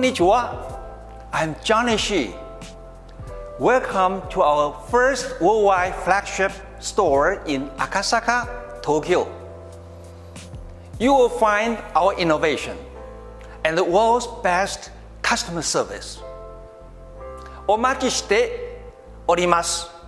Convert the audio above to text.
Konnichiwa, I'm Johnny Shi. Welcome to our first worldwide flagship store in Akasaka, Tokyo. You will find our innovation and the world's best customer service. お待ちしております。